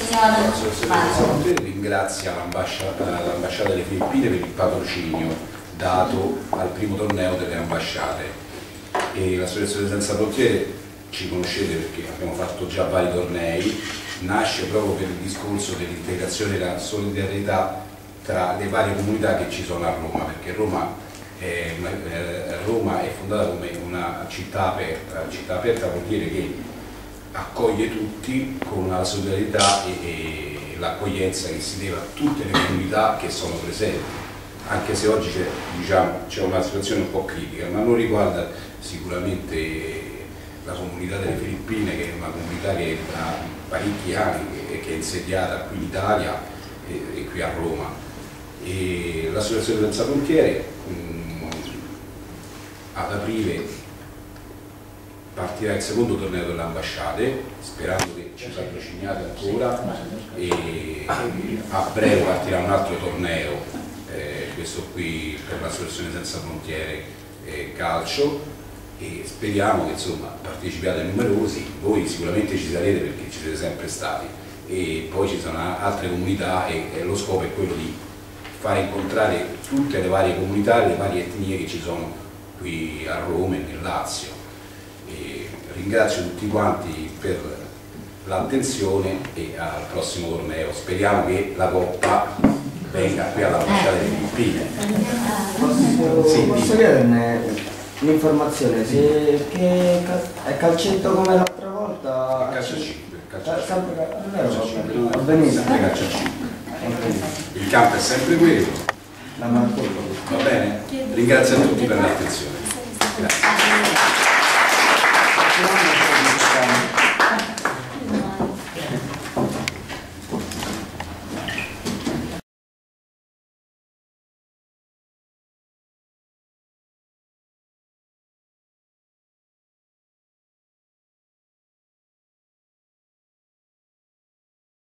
Ringrazia l'ambasciata delle Filippine per il patrocinio dato al primo torneo delle ambasciate, e l'Associazione Senza Frontiere, ci conoscete perché abbiamo fatto già vari tornei, nasce proprio per il discorso dell'integrazione e la solidarietà tra le varie comunità che ci sono a Roma, perché Roma è fondata come una città aperta, vuol dire che accoglie tutti con una solidarietà e l'accoglienza che si deve a tutte le comunità che sono presenti, anche se oggi c'è una situazione un po' critica, ma non riguarda sicuramente la comunità delle Filippine, che è una comunità che da parecchi anni che è insediata qui in Italia e qui a Roma. E l'Associazione Senza Frontiere ad aprile partirà il secondo torneo delle ambasciate, sperando che ci patrociniate ancora, e a breve partirà un altro torneo, questo qui per l'Associazione Senza Frontiere calcio, e speriamo che insomma partecipiate numerosi, voi sicuramente ci sarete perché ci siete sempre stati, e poi ci sono altre comunità e lo scopo è quello di fare incontrare tutte le varie comunità, le varie etnie che ci sono qui a Roma e nel Lazio. E ringrazio tutti quanti per l'attenzione e al prossimo torneo. Speriamo che la Coppa venga qui all'ambasciata delle Filippine. Posso chiederne un'informazione? Se è calcetto come l'altra volta? Calcio a 5. Va benissimo. Sempre calcio a 5. Il campo è sempre quello. Va bene? Ringrazio a tutti per l'attenzione. Grazie.